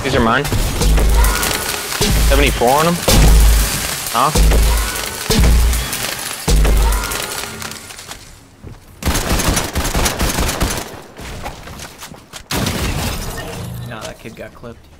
These are mine. 74 on them? Huh? No, that kid got clipped.